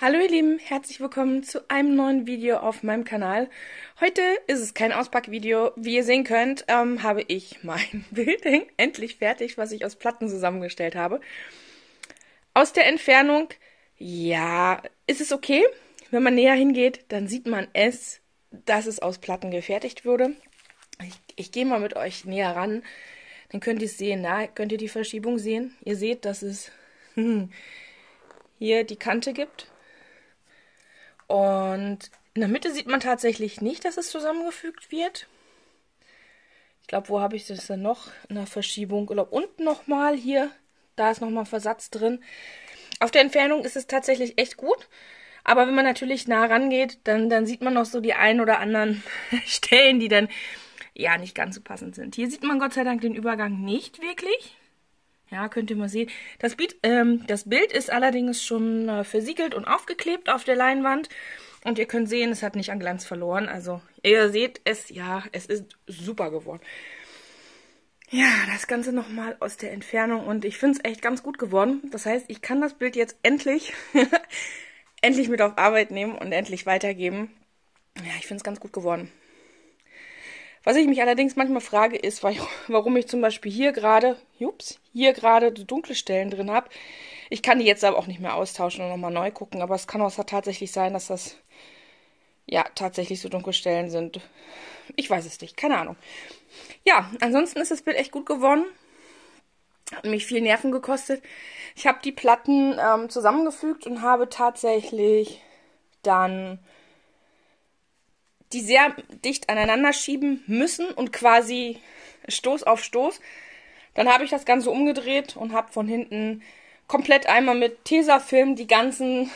Hallo ihr Lieben, herzlich willkommen zu einem neuen Video auf meinem Kanal. Heute ist es kein Auspackvideo. Wie ihr sehen könnt, habe ich mein Bild endlich fertig, was ich aus Platten zusammengestellt habe. Aus der Entfernung, ja, ist es okay. Wenn man näher hingeht, dann sieht man es, dass es aus Platten gefertigt wurde. Ich gehe mal mit euch näher ran, dann könnt ihr es sehen. Da könnt ihr die Verschiebung sehen. Ihr seht, dass es hier die Kante gibt. Und in der Mitte sieht man tatsächlich nicht, dass es zusammengefügt wird. Ich glaube, wo habe ich das denn noch? In der Verschiebung. Oder unten nochmal hier. Da ist nochmal Versatz drin. Auf der Entfernung ist es tatsächlich echt gut. Aber wenn man natürlich nah rangeht, dann sieht man noch so die ein oder anderen Stellen, die dann ja nicht ganz so passend sind. Hier sieht man Gott sei Dank den Übergang nicht wirklich. Ja, könnt ihr mal sehen. Das Bild ist allerdings schon versiegelt und aufgeklebt auf der Leinwand. Und ihr könnt sehen, es hat nicht an Glanz verloren. Also ihr seht es, ja, es ist super geworden. Ja, das Ganze nochmal aus der Entfernung. Und ich finde es echt ganz gut geworden. Das heißt, ich kann das Bild jetzt endlich, endlich mit auf Arbeit nehmen und endlich weitergeben. Ja, ich finde es ganz gut geworden. Was ich mich allerdings manchmal frage, ist, warum ich zum Beispiel hier gerade dunkle Stellen drin habe. Ich kann die jetzt aber auch nicht mehr austauschen und nochmal neu gucken, aber es kann auch tatsächlich sein, dass das ja tatsächlich so dunkle Stellen sind. Ich weiß es nicht, keine Ahnung. Ja, ansonsten ist das Bild echt gut geworden. Hat mich viel Nerven gekostet. Ich habe die Platten zusammengefügt und habe tatsächlich dann die sehr dicht aneinander schieben müssen und quasi Stoß auf Stoß. Dann habe ich das Ganze umgedreht und habe von hinten komplett einmal mit Tesafilm die ganzen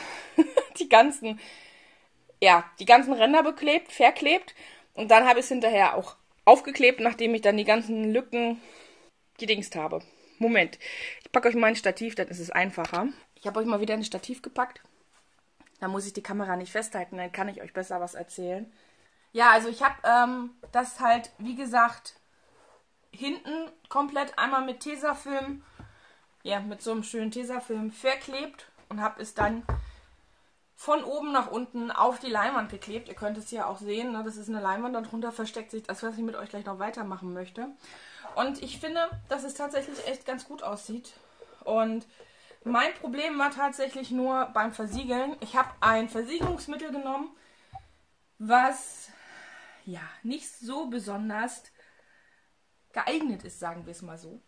Ränder beklebt, verklebt. Und dann habe ich es hinterher auch aufgeklebt, nachdem ich dann die ganzen Lücken gedingst habe. Moment, ich packe euch mal ein Stativ, dann ist es einfacher. Ich habe euch mal wieder ein Stativ gepackt. Da muss ich die Kamera nicht festhalten, dann kann ich euch besser was erzählen. Ja, also ich habe das halt, wie gesagt, hinten komplett einmal mit Tesafilm, ja, mit so einem schönen Tesafilm verklebt und habe es dann von oben nach unten auf die Leinwand geklebt. Ihr könnt es hier auch sehen, ne? Das ist eine Leinwand, darunter versteckt sich das, was ich mit euch gleich noch weitermachen möchte. Und ich finde, dass es tatsächlich echt ganz gut aussieht. Und mein Problem war tatsächlich nur beim Versiegeln. Ich habe ein Versiegelungsmittel genommen, was ja nicht so besonders geeignet ist, sagen wir es mal so.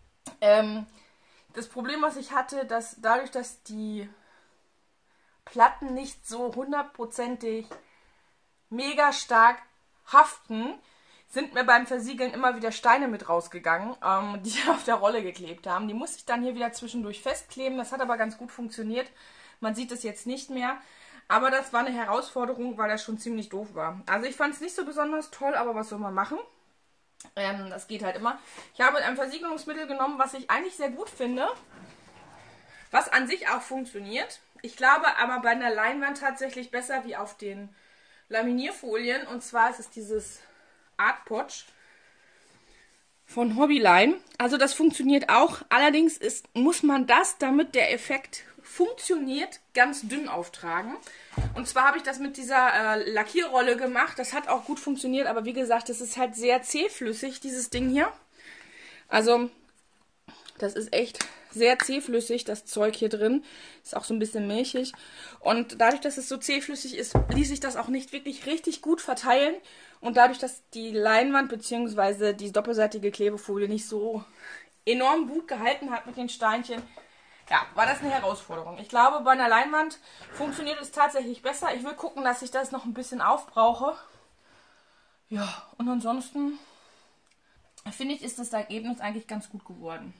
Das Problem, was ich hatte, dass dadurch, dass die Platten nicht so hundertprozentig mega stark haften, sind mir beim Versiegeln immer wieder Steine mit rausgegangen, die auf der Rolle geklebt haben. Die musste ich dann hier wieder zwischendurch festkleben. Das hat aber ganz gut funktioniert. Man sieht es jetzt nicht mehr. Aber das war eine Herausforderung, weil das schon ziemlich doof war. Also ich fand es nicht so besonders toll, aber was soll man machen? Das geht halt immer. Ich habe ein Versiegelungsmittel genommen, was ich eigentlich sehr gut finde. Was an sich auch funktioniert. Ich glaube aber bei einer Leinwand tatsächlich besser wie auf den Laminierfolien. Und zwar ist es dieses Art Potch von Hobbyline. Also das funktioniert auch. Allerdings muss man das, damit der Effekt funktioniert, ganz dünn auftragen. Und zwar habe ich das mit dieser Lackierrolle gemacht. Das hat auch gut funktioniert, aber wie gesagt, das ist halt sehr zähflüssig, dieses Ding hier. Also, das ist echt sehr zähflüssig, das Zeug hier drin. Ist auch so ein bisschen milchig. Und dadurch, dass es so zähflüssig ist, ließ sich das auch nicht wirklich richtig gut verteilen. Und dadurch, dass die Leinwand bzw. die doppelseitige Klebefolie nicht so enorm gut gehalten hat mit den Steinchen, ja, war das eine Herausforderung. Ich glaube, bei einer Leinwand funktioniert es tatsächlich besser. Ich will gucken, dass ich das noch ein bisschen aufbrauche. Ja, und ansonsten finde ich, ist das Ergebnis eigentlich ganz gut geworden.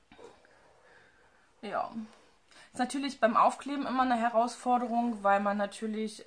Ja, ist natürlich beim Aufkleben immer eine Herausforderung, weil man natürlich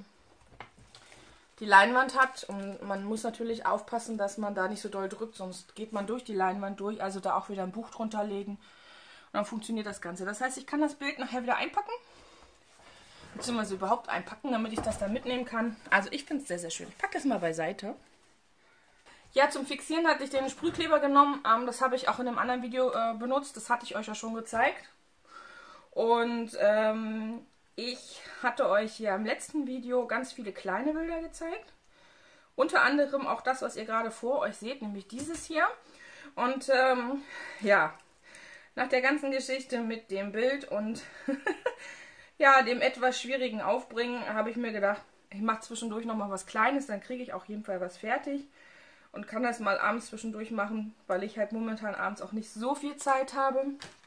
die Leinwand hat und man muss natürlich aufpassen, dass man da nicht so doll drückt, sonst geht man durch die Leinwand durch, also da auch wieder ein Buch drunter legen. Und dann funktioniert das Ganze. Das heißt, ich kann das Bild nachher wieder einpacken. Beziehungsweise überhaupt einpacken, damit ich das dann mitnehmen kann. Also ich finde es sehr, sehr schön. Ich packe das mal beiseite. Ja, zum Fixieren hatte ich den Sprühkleber genommen. Das habe ich auch in einem anderen Video benutzt. Das hatte ich euch ja schon gezeigt. Und Ich hatte euch hier im letzten Video ganz viele kleine Bilder gezeigt. Unter anderem auch das, was ihr gerade vor euch seht, nämlich dieses hier. Und ja, nach der ganzen Geschichte mit dem Bild und ja, dem etwas schwierigen Aufbringen, habe ich mir gedacht, ich mache zwischendurch nochmal was Kleines, dann kriege ich auf jeden Fall was fertig und kann das mal abends zwischendurch machen, weil ich halt momentan abends auch nicht so viel Zeit habe.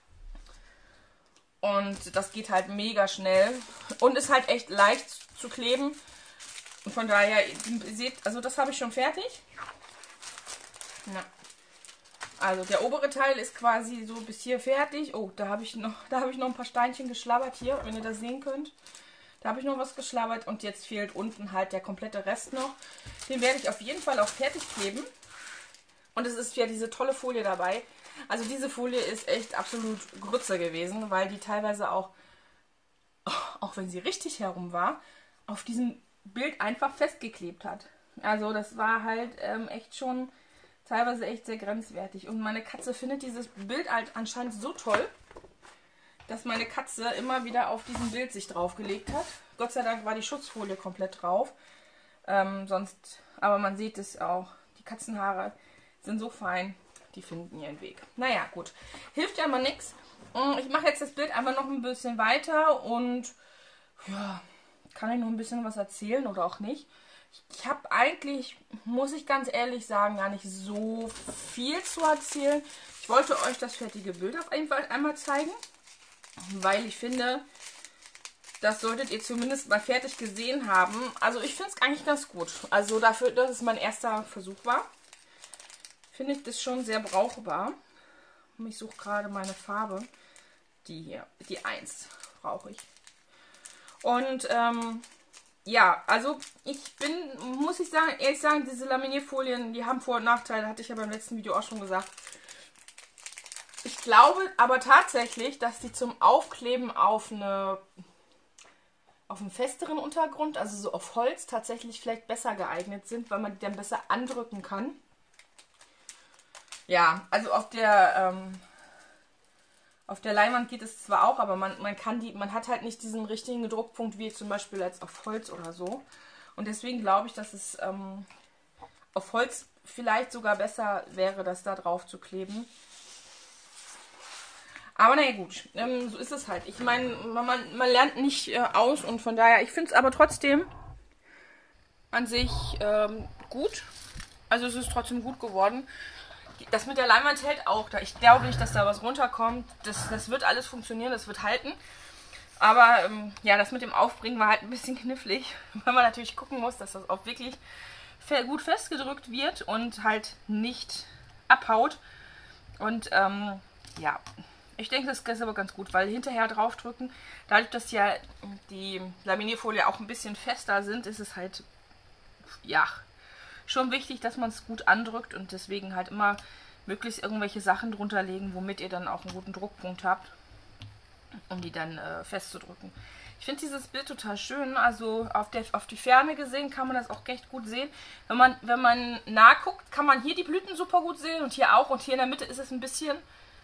Und das geht halt mega schnell und ist halt echt leicht zu kleben. Und von daher, ihr seht, also das habe ich schon fertig. Ja. Also der obere Teil ist quasi so bis hier fertig. Oh, da habe ich noch ein paar Steinchen geschlabbert hier, wenn ihr das sehen könnt. Da habe ich noch was geschlabbert und jetzt fehlt unten halt der komplette Rest noch. Den werde ich auf jeden Fall auch fertig kleben. Und es ist ja diese tolle Folie dabei. Also diese Folie ist echt absolut Grütze gewesen, weil die teilweise auch wenn sie richtig herum war, auf diesem Bild einfach festgeklebt hat. Also das war halt echt schon teilweise echt sehr grenzwertig. Und meine Katze findet dieses Bild halt anscheinend so toll, dass meine Katze immer wieder auf diesem Bild sich draufgelegt hat. Gott sei Dank war die Schutzfolie komplett drauf. Aber man sieht es auch, die Katzenhaare sind so fein, die finden ihren Weg. Naja, gut. Hilft ja mal nichts. Ich mache jetzt das Bild einfach noch ein bisschen weiter und ja, kann ich noch ein bisschen was erzählen oder auch nicht. Ich habe eigentlich, muss ich ganz ehrlich sagen, gar nicht so viel zu erzählen. Ich wollte euch das fertige Bild auf jeden Fall einmal zeigen, weil ich finde, das solltet ihr zumindest mal fertig gesehen haben. Also ich finde es eigentlich ganz gut. Also dafür, dass es mein erster Versuch war, finde ich das schon sehr brauchbar. Ich suche gerade meine Farbe. Die hier, die 1 brauche ich. Und ja, also muss ich sagen, ehrlich sagen, diese Laminierfolien, die haben Vor- und Nachteile, hatte ich ja beim letzten Video auch schon gesagt. Ich glaube aber tatsächlich, dass die zum Aufkleben auf einen festeren Untergrund, also so auf Holz, tatsächlich vielleicht besser geeignet sind, weil man die dann besser andrücken kann. Ja, also auf der Leinwand geht es zwar auch, aber man hat halt nicht diesen richtigen Druckpunkt wie zum Beispiel als auf Holz oder so. Und deswegen glaube ich, dass es auf Holz vielleicht sogar besser wäre, das da drauf zu kleben. Aber naja, gut, so ist es halt. Ich meine, man lernt nicht aus und von daher, ich finde es aber trotzdem an sich gut. Also es ist trotzdem gut geworden. Das mit der Leinwand hält auch. Ich glaube nicht, dass da was runterkommt. Das wird alles funktionieren, das wird halten. Aber ja, das mit dem Aufbringen war halt ein bisschen knifflig, weil man natürlich gucken muss, dass das auch wirklich gut festgedrückt wird und halt nicht abhaut. Und ja, ich denke, das ist aber ganz gut, weil hinterher draufdrücken, dadurch, dass ja die Laminierfolie auch ein bisschen fester sind, ist es halt, ja, schon wichtig, dass man es gut andrückt und deswegen halt immer möglichst irgendwelche Sachen drunter legen, womit ihr dann auch einen guten Druckpunkt habt, um die dann festzudrücken. Ich finde dieses Bild total schön, also auf die Ferne gesehen kann man das auch recht gut sehen. Wenn man nah guckt, kann man hier die Blüten super gut sehen und hier auch. Und hier in der Mitte ist es ein bisschen,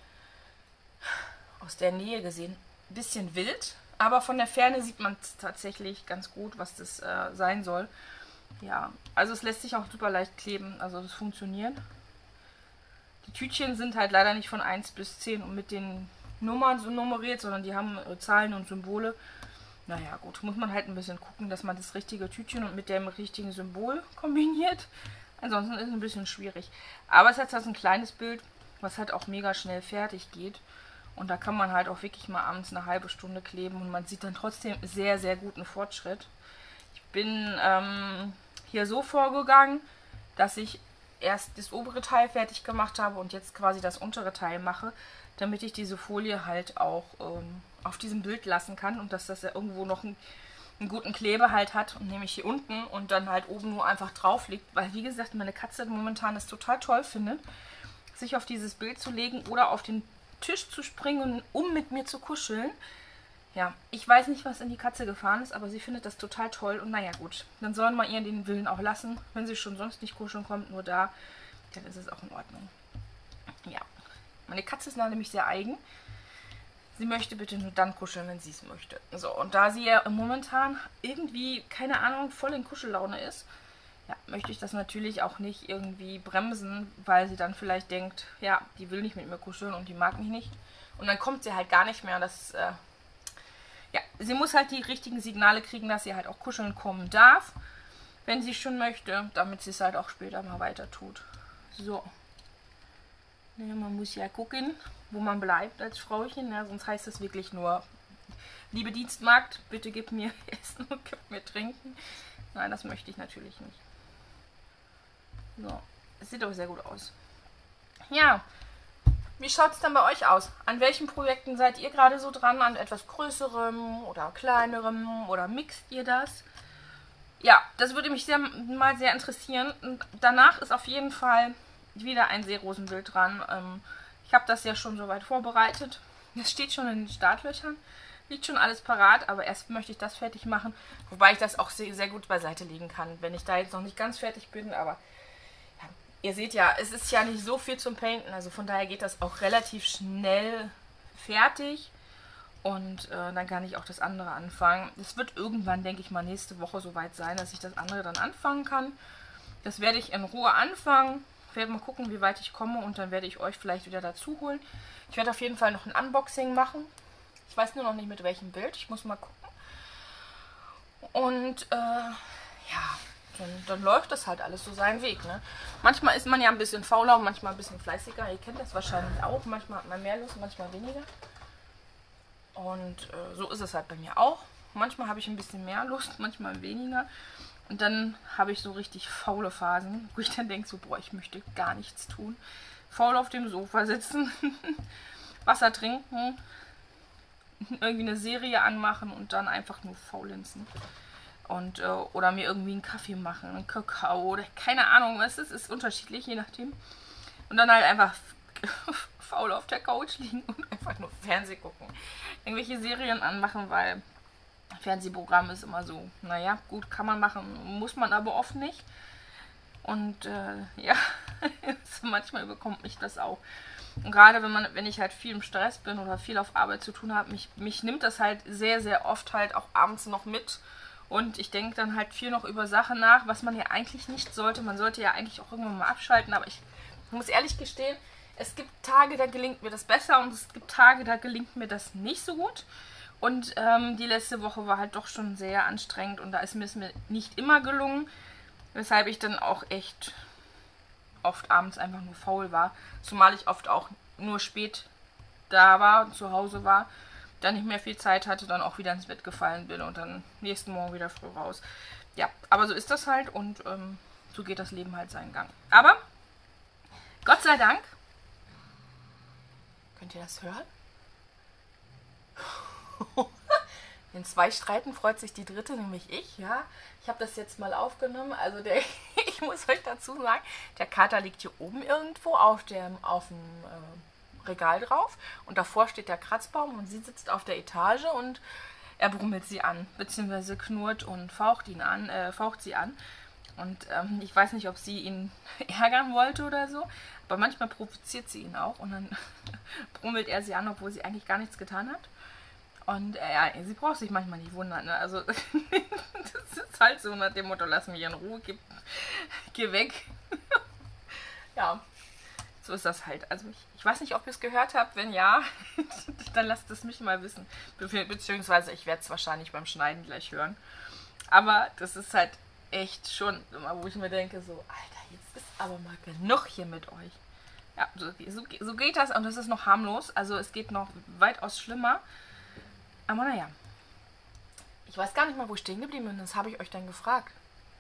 aus der Nähe gesehen, ein bisschen wild. Aber von der Ferne sieht man tatsächlich ganz gut, was das sein soll. Ja, also es lässt sich auch super leicht kleben, also das funktioniert. Die Tütchen sind halt leider nicht von 1 bis 10 und mit den Nummern so nummeriert, sondern die haben Zahlen und Symbole. Naja, gut, muss man halt ein bisschen gucken, dass man das richtige Tütchen und mit dem richtigen Symbol kombiniert. Ansonsten ist es ein bisschen schwierig. Aber es hat halt ein kleines Bild, was halt auch mega schnell fertig geht. Und da kann man halt auch wirklich mal abends eine halbe Stunde kleben und man sieht dann trotzdem sehr, sehr guten Fortschritt. Ich bin hier so vorgegangen, dass ich erst das obere Teil fertig gemacht habe und jetzt quasi das untere Teil mache, damit ich diese Folie halt auch auf diesem Bild lassen kann und dass das ja irgendwo noch einen guten Kleber halt hat und nämlich hier unten und dann halt oben nur einfach drauf liegt, weil wie gesagt meine Katze momentan das total toll findet, sich auf dieses Bild zu legen oder auf den Tisch zu springen, um mit mir zu kuscheln. Ja, ich weiß nicht, was in die Katze gefahren ist, aber sie findet das total toll. Und naja, gut, dann sollen wir ihr den Willen auch lassen. Wenn sie schon sonst nicht kuscheln kommt, nur da, dann ist es auch in Ordnung. Ja, meine Katze ist nämlich sehr eigen. sie möchte bitte nur dann kuscheln, wenn sie es möchte. So, und da sie ja momentan irgendwie, keine Ahnung, voll in Kuschellaune ist, ja, möchte ich das natürlich auch nicht irgendwie bremsen, weil sie dann vielleicht denkt, ja, die will nicht mit mir kuscheln und die mag mich nicht. Und dann kommt sie halt gar nicht mehr. Das, ja, sie muss halt die richtigen Signale kriegen, dass sie halt auch kuscheln kommen darf, wenn sie schon möchte, damit sie es halt auch später mal weiter tut. So. Ja, man muss ja gucken, wo man bleibt als Frauchen, ja, sonst heißt es wirklich nur, liebe Dienstmagd, bitte gib mir Essen und gib mir Trinken. Nein, das möchte ich natürlich nicht. So, es sieht aber sehr gut aus. Ja, wie schaut es dann bei euch aus? An welchen Projekten seid ihr gerade so dran? An etwas größerem oder kleinerem oder mixt ihr das? Ja, das würde mich mal sehr interessieren. Und danach ist auf jeden Fall wieder ein Seerosenbild dran. Ich habe das ja schon soweit vorbereitet. Das steht schon in den Startlöchern. Liegt schon alles parat, aber erst möchte ich das fertig machen. Wobei ich das auch sehr, sehr gut beiseite legen kann, wenn ich da jetzt noch nicht ganz fertig bin. Aber ja, ihr seht ja, es ist ja nicht so viel zum Painten. Also von daher geht das auch relativ schnell fertig. Und dann kann ich auch das andere anfangen. Es wird irgendwann, denke ich mal, nächste Woche soweit sein, dass ich das andere dann anfangen kann. Das werde ich in Ruhe anfangen. Ich werde mal gucken, wie weit ich komme und dann werde ich euch vielleicht wieder dazu holen. Ich werde auf jeden Fall noch ein Unboxing machen. Ich weiß nur noch nicht mit welchem Bild. Ich muss mal gucken. Und ja, dann läuft das halt alles so seinen Weg. Ne? Manchmal ist man ja ein bisschen fauler und manchmal ein bisschen fleißiger. Ihr kennt das wahrscheinlich auch. Manchmal hat man mehr Lust, manchmal weniger. Und so ist es halt bei mir auch. Manchmal habe ich ein bisschen mehr Lust, manchmal weniger. Und dann habe ich so richtig faule Phasen, wo ich dann denke so, boah, ich möchte gar nichts tun. Faul auf dem Sofa sitzen, Wasser trinken, irgendwie eine Serie anmachen und dann einfach nur faulenzen. Und, oder mir irgendwie einen Kaffee machen, einen Kakao oder keine Ahnung, was es ist unterschiedlich, je nachdem. Und dann halt einfach faul auf der Couch liegen und einfach nur Fernsehen gucken. Irgendwelche Serien anmachen, weil Fernsehprogramm ist immer so, naja, gut, kann man machen, muss man aber oft nicht. Und ja, manchmal überkommt mich das auch. Und gerade wenn ich halt viel im Stress bin oder viel auf Arbeit zu tun habe, mich nimmt das halt sehr, sehr oft halt auch abends noch mit. Und ich denke dann halt viel noch über Sachen nach, was man ja eigentlich nicht sollte. Man sollte ja eigentlich auch irgendwann mal abschalten, aber ich muss ehrlich gestehen, es gibt Tage, da gelingt mir das besser und es gibt Tage, da gelingt mir das nicht so gut. Und die letzte Woche war halt doch schon sehr anstrengend und da ist mir es mir nicht immer gelungen, weshalb ich dann auch echt oft abends einfach nur faul war. Zumal ich oft auch nur spät da war und zu Hause war, dann nicht mehr viel Zeit hatte, dann auch wieder ins Bett gefallen bin und dann nächsten Morgen wieder früh raus. Ja, aber so ist das halt und so geht das Leben halt seinen Gang. Aber Gott sei Dank, könnt ihr das hören? Wenn zwei streiten, freut sich die dritte, nämlich ich, ja. Ich habe das jetzt mal aufgenommen. Also ich muss euch dazu sagen, der Kater liegt hier oben irgendwo auf dem Regal drauf. Und davor steht der Kratzbaum und sie sitzt auf der Etage und er brummelt sie an, beziehungsweise knurrt und faucht sie an. Und ich weiß nicht, ob sie ihn ärgern wollte oder so, aber manchmal provoziert sie ihn auch und dann brummelt er sie an, obwohl sie eigentlich gar nichts getan hat. Und ja, sie braucht sich manchmal nicht wundern. Ne? Also das ist halt so nach dem Motto, lass mich in Ruhe, geh weg. Ja, so ist das halt. Also ich weiß nicht, ob ihr es gehört habt. Wenn ja, dann lasst es mich mal wissen. Beziehungsweise ich werde es wahrscheinlich beim Schneiden gleich hören. Aber das ist halt echt schon immer, wo ich mir denke, so, Alter, jetzt ist aber mal genug hier mit euch. Ja, so geht das und das ist noch harmlos. Also es geht noch weitaus schlimmer. Aber naja, ich weiß gar nicht mal, wo ich stehen geblieben bin. Das habe ich euch dann gefragt.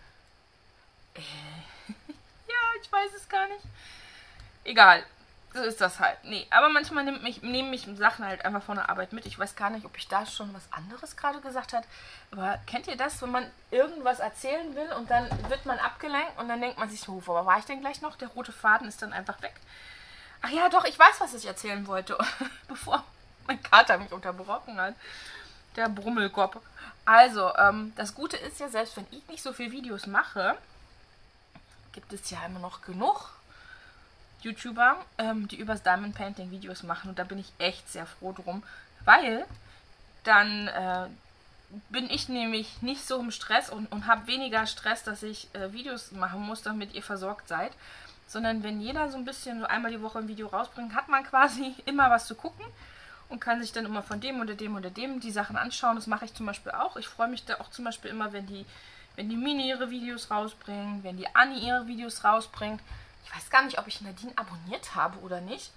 Ja, ich weiß es gar nicht. Egal, so ist das halt. Nee, aber manchmal nehmen mich Sachen halt einfach von der Arbeit mit. Ich weiß gar nicht, ob ich da schon was anderes gerade gesagt habe. Aber kennt ihr das, wenn man irgendwas erzählen will und dann wird man abgelenkt und dann denkt man sich so, wo war ich denn gleich noch? Der rote Faden ist dann einfach weg. Ach ja, doch, ich weiß, was ich erzählen wollte, bevor mein Kater mich unterbrochen hat. Der Brummelkopf. Also, das Gute ist ja, selbst wenn ich nicht so viele Videos mache, gibt es ja immer noch genug YouTuber, die übers Diamond Painting Videos machen. Und da bin ich echt sehr froh drum, weil dann bin ich nämlich nicht so im Stress und habe weniger Stress, dass ich Videos machen muss, damit ihr versorgt seid. Sondern wenn jeder so ein bisschen, so einmal die Woche ein Video rausbringt, hat man quasi immer was zu gucken und kann sich dann immer von dem oder dem oder dem die Sachen anschauen. Das mache ich zum Beispiel auch. Ich freue mich da auch zum Beispiel immer, wenn die Mini ihre Videos rausbringen, wenn die Anni ihre Videos rausbringt. Ich weiß gar nicht, ob ich Nadine abonniert habe oder nicht.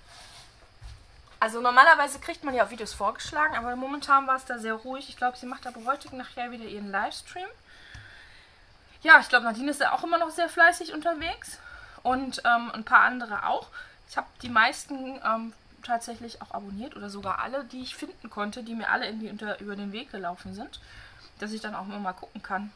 Also normalerweise kriegt man ja auch Videos vorgeschlagen, aber momentan war es da sehr ruhig. Ich glaube, sie macht aber heute nachher wieder ihren Livestream. Ja, ich glaube, Nadine ist ja auch immer noch sehr fleißig unterwegs. Und ein paar andere auch. Ich habe die meisten tatsächlich auch abonniert oder sogar alle, die ich finden konnte, die mir alle irgendwie über den Weg gelaufen sind. Dass ich dann auch immer mal gucken kann,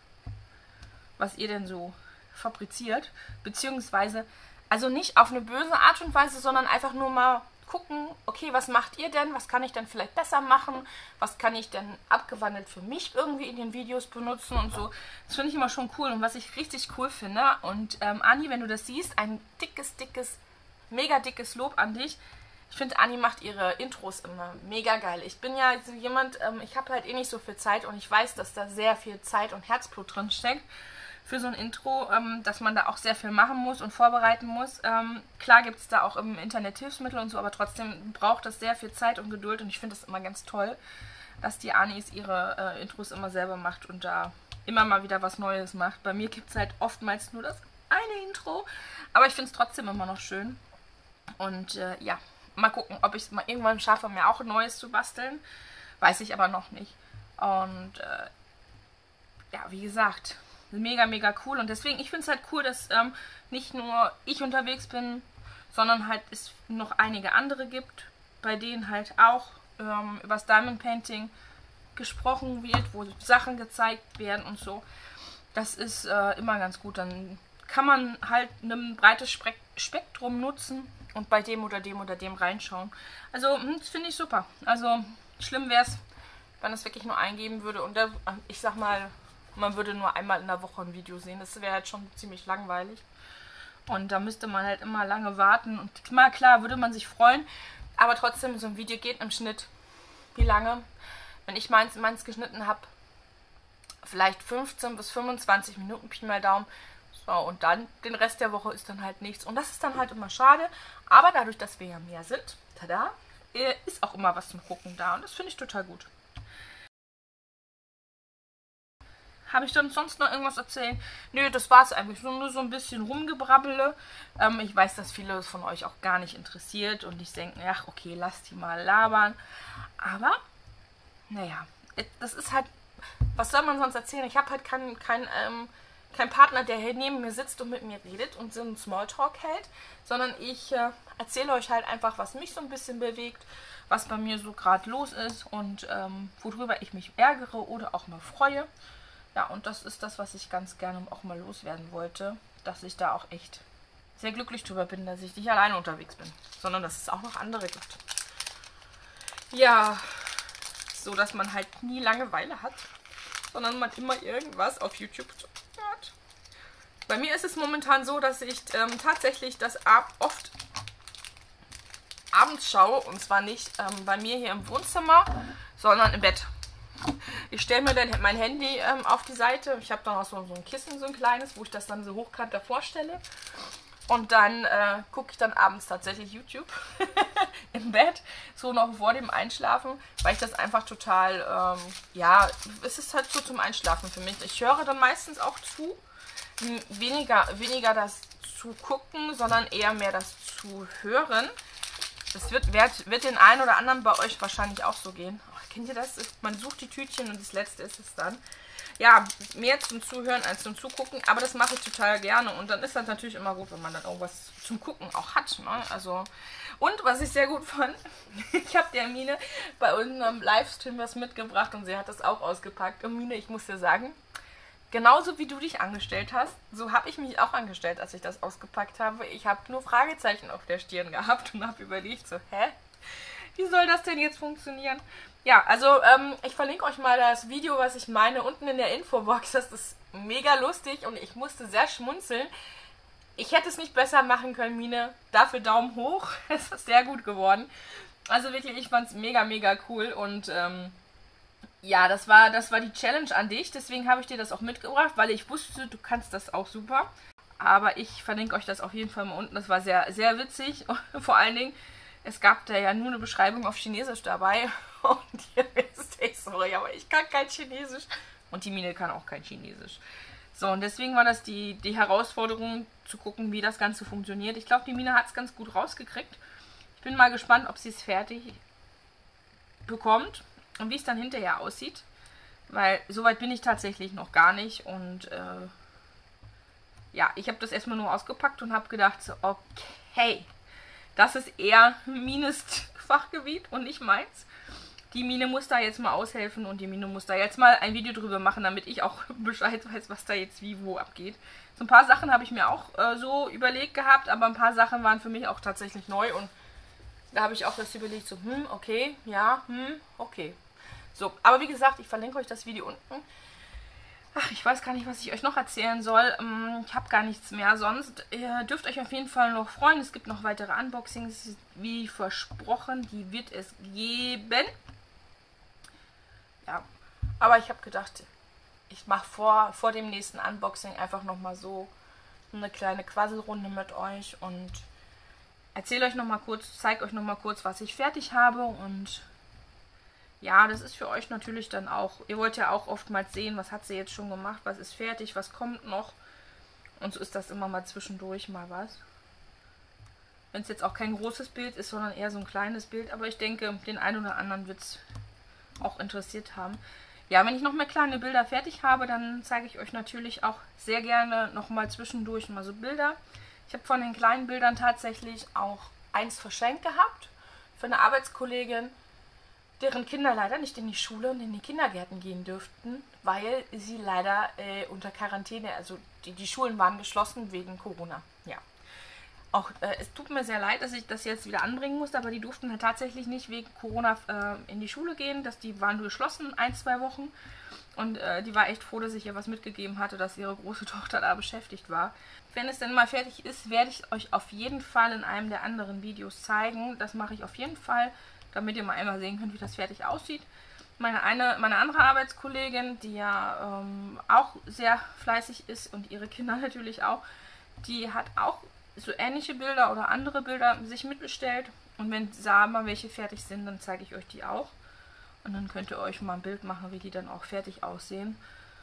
was ihr denn so fabriziert. Beziehungsweise, also nicht auf eine böse Art und Weise, sondern einfach nur mal gucken, okay, was macht ihr denn? Was kann ich denn vielleicht besser machen? Was kann ich denn abgewandelt für mich irgendwie in den Videos benutzen und so. Das finde ich immer schon cool. Und was ich richtig cool finde, und Anni, wenn du das siehst, ein mega dickes Lob an dich. Ich finde, Anni macht ihre Intros immer mega geil. Ich bin ja so jemand, ich habe halt eh nicht so viel Zeit und ich weiß, dass da sehr viel Zeit und Herzblut drin steckt für so ein Intro, dass man da auch sehr viel machen muss und vorbereiten muss. Klar gibt es da auch im Internet Hilfsmittel und so, aber trotzdem braucht das sehr viel Zeit und Geduld und ich finde das immer ganz toll, dass die Anis ihre Intros immer selber macht und da immer mal wieder was Neues macht. Bei mir gibt es halt oftmals nur das eine Intro, aber ich finde es trotzdem immer noch schön. Und ja, mal gucken, ob ich es mal irgendwann schaffe, mir auch ein neues zu basteln. Weiß ich aber noch nicht. Und ja, wie gesagt, mega, mega cool. Und deswegen, ich finde es halt cool, dass nicht nur ich unterwegs bin, sondern halt es noch einige andere gibt, bei denen halt auch über das Diamond Painting gesprochen wird, wo Sachen gezeigt werden und so. Das ist immer ganz gut. Dann kann man halt ein breites Spektrum nutzen und bei dem oder dem oder dem reinschauen. Also, das finde ich super. Also, schlimm wäre es, wenn es wirklich nur eingeben würde und ich sag mal, man würde nur einmal in der Woche ein Video sehen. Das wäre halt schon ziemlich langweilig. Und da müsste man halt immer lange warten. Und mal klar, würde man sich freuen. Aber trotzdem, so ein Video geht im Schnitt wie lange? Wenn ich meins geschnitten habe, vielleicht 15 bis 25 Minuten, Pi mal Daumen. So, und dann, den Rest der Woche ist dann halt nichts. Und das ist dann halt immer schade. Aber dadurch, dass wir ja mehr sind, tada, ist auch immer was zum Gucken da. Und das finde ich total gut. Habe ich dann sonst noch irgendwas erzählen? Nö, das war es eigentlich. Nur so ein bisschen rumgebrabbele. Ich weiß, dass viele von euch auch gar nicht interessiert und nicht denken, ach, okay, lasst die mal labern. Aber, naja, das ist halt, was soll man sonst erzählen? Ich habe halt keinen Partner, der hier neben mir sitzt und mit mir redet und so einen Smalltalk hält, sondern ich erzähle euch halt einfach, was mich so ein bisschen bewegt, was bei mir so gerade los ist und worüber ich mich ärgere oder auch mal freue. Ja, und das ist das, was ich ganz gerne auch mal loswerden wollte, dass ich da auch echt sehr glücklich drüber bin, dass ich nicht alleine unterwegs bin, sondern dass es auch noch andere gibt. Ja, so dass man halt nie Langeweile hat, sondern man immer irgendwas auf YouTube hört. Bei mir ist es momentan so, dass ich tatsächlich das oft abends schaue, und zwar nicht bei mir hier im Wohnzimmer, sondern im Bett. Ich stelle mir dann mein Handy auf die Seite. Ich habe dann auch so ein Kissen, so ein kleines, wo ich das dann so hochkant davor stelle. Und dann gucke ich dann abends tatsächlich YouTube im Bett, so noch vor dem Einschlafen, weil ich das einfach total, ja, es ist halt so zum Einschlafen für mich. Ich höre dann meistens auch zu, weniger das zu gucken, sondern eher mehr das zu hören. Das wird den einen oder anderen bei euch wahrscheinlich auch so gehen. Oh, kennt ihr das? Man sucht die Tütchen und das letzte ist es dann. Ja, mehr zum Zuhören als zum Zugucken, aber das mache ich total gerne. Und dann ist das natürlich immer gut, wenn man dann irgendwas zum Gucken auch hat. Ne? Also, und was ich sehr gut fand, ich habe der Mine bei unserem Livestream was mitgebracht und sie hat das auch ausgepackt. Und Mine, ich muss dir sagen, genauso wie du dich angestellt hast, so habe ich mich auch angestellt, als ich das ausgepackt habe. Ich habe nur Fragezeichen auf der Stirn gehabt und habe überlegt so, hä? Wie soll das denn jetzt funktionieren? Ja, also ich verlinke euch mal das Video, was ich meine, unten in der Infobox. Das ist mega lustig und ich musste sehr schmunzeln. Ich hätte es nicht besser machen können, Mine. Dafür Daumen hoch. Es ist sehr gut geworden. Also wirklich, ich fand es mega, mega cool und ja, das war die Challenge an dich. Deswegen habe ich dir das auch mitgebracht, weil ich wusste, du kannst das auch super. Aber ich verlinke euch das auf jeden Fall mal unten. Das war sehr, sehr witzig. Vor allen Dingen, es gab da ja nur eine Beschreibung auf Chinesisch dabei. Und ihr wisst, ey, sorry, aber ich kann kein Chinesisch. Und die Mine kann auch kein Chinesisch. So, und deswegen war das die Herausforderung, zu gucken, wie das Ganze funktioniert. Ich glaube, die Mine hat es ganz gut rausgekriegt. Ich bin mal gespannt, ob sie es fertig bekommt und wie es dann hinterher aussieht. Weil soweit bin ich tatsächlich noch gar nicht. Und ja, ich habe das erstmal nur ausgepackt und habe gedacht, so, okay, das ist eher Mines Fachgebiet und nicht meins. Die Mine muss da jetzt mal aushelfen und die Mine muss da jetzt mal ein Video drüber machen, damit ich auch Bescheid weiß, was da jetzt wie wo abgeht. So ein paar Sachen habe ich mir auch so überlegt gehabt, aber ein paar Sachen waren für mich auch tatsächlich neu und da habe ich auch das überlegt, so, okay, ja, okay. So, aber wie gesagt, ich verlinke euch das Video unten. Ach, ich weiß gar nicht, was ich euch noch erzählen soll. Ich habe gar nichts mehr. Sonst ihr dürft euch auf jeden Fall noch freuen. Es gibt noch weitere Unboxings, wie versprochen. Die wird es geben. Ja, aber ich habe gedacht, ich mache vor dem nächsten Unboxing einfach nochmal so eine kleine Quasselrunde mit euch und erzähle euch nochmal kurz, zeige euch nochmal kurz, was ich fertig habe und ja, das ist für euch natürlich dann auch, ihr wollt ja auch oftmals sehen, was hat sie jetzt schon gemacht, was ist fertig, was kommt noch. Und so ist das immer mal zwischendurch mal was. Wenn es jetzt auch kein großes Bild ist, sondern eher so ein kleines Bild. Aber ich denke, den einen oder anderen wird es auch interessiert haben. Ja, wenn ich noch mehr kleine Bilder fertig habe, dann zeige ich euch natürlich auch sehr gerne nochmal zwischendurch mal so Bilder. Ich habe von den kleinen Bildern tatsächlich auch eins verschenkt gehabt für eine Arbeitskollegin, deren Kinder leider nicht in die Schule und in die Kindergärten gehen dürften, weil sie leider unter Quarantäne, also die Schulen waren geschlossen wegen Corona. Ja. Auch es tut mir sehr leid, dass ich das jetzt wieder anbringen musste, aber die durften halt tatsächlich nicht wegen Corona in die Schule gehen. Die waren geschlossen, 1-2 Wochen. Und die war echt froh, dass ich ihr was mitgegeben hatte, dass ihre große Tochter da beschäftigt war. Wenn es dann mal fertig ist, werde ich euch auf jeden Fall in einem der anderen Videos zeigen. Das mache ich auf jeden Fall, damit ihr mal einmal sehen könnt, wie das fertig aussieht. Meine andere Arbeitskollegin, die ja auch sehr fleißig ist und ihre Kinder natürlich auch, die hat auch so ähnliche Bilder oder andere Bilder sich mitbestellt. Und wenn da mal welche fertig sind, dann zeige ich euch die auch. Und dann könnt ihr euch mal ein Bild machen, wie die dann auch fertig aussehen.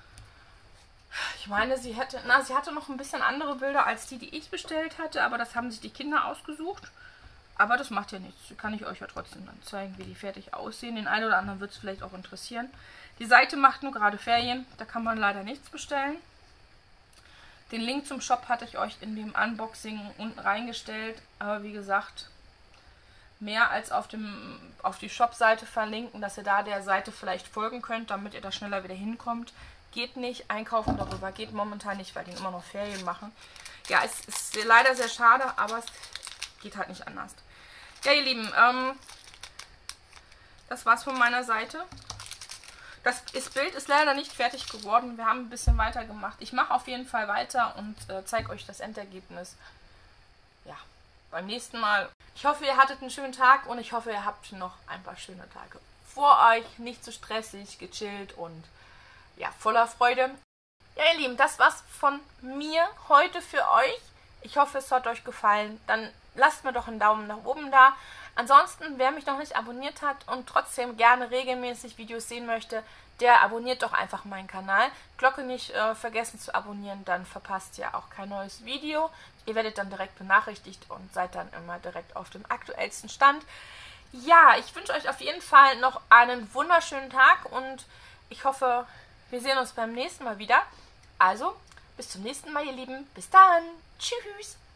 Ich meine, sie hatte noch ein bisschen andere Bilder als die ich bestellt hatte, aber das haben sich die Kinder ausgesucht. Aber das macht ja nichts. Kann ich euch ja trotzdem dann zeigen, wie die fertig aussehen. Den einen oder anderen wird es vielleicht auch interessieren. Die Seite macht nur gerade Ferien. Da kann man leider nichts bestellen. Den Link zum Shop hatte ich euch in dem Unboxing unten reingestellt. Aber wie gesagt, mehr als auf die Shop-Seite verlinken, dass ihr da der Seite vielleicht folgen könnt, damit ihr da schneller wieder hinkommt. Geht nicht. Einkaufen darüber geht momentan nicht, weil die immer noch Ferien machen. Ja, es ist leider sehr schade, aber es geht halt nicht anders. Ja, ihr Lieben, das war's von meiner Seite. Das Bild ist leider nicht fertig geworden. Wir haben ein bisschen weiter gemacht. Ich mache auf jeden Fall weiter und zeige euch das Endergebnis. Ja, beim nächsten Mal. Ich hoffe, ihr hattet einen schönen Tag und ich hoffe, ihr habt noch ein paar schöne Tage vor euch. Nicht so stressig, gechillt und ja, voller Freude. Ja, ihr Lieben, das war's von mir heute für euch. Ich hoffe, es hat euch gefallen. Dann lasst mir doch einen Daumen nach oben da. Ansonsten, wer mich noch nicht abonniert hat und trotzdem gerne regelmäßig Videos sehen möchte, der abonniert doch einfach meinen Kanal. Glocke nicht vergessen zu abonnieren, dann verpasst ihr auch kein neues Video. Ihr werdet dann direkt benachrichtigt und seid dann immer direkt auf dem aktuellsten Stand. Ja, ich wünsche euch auf jeden Fall noch einen wunderschönen Tag und ich hoffe, wir sehen uns beim nächsten Mal wieder. Also, bis zum nächsten Mal, ihr Lieben. Bis dann. Tschüss.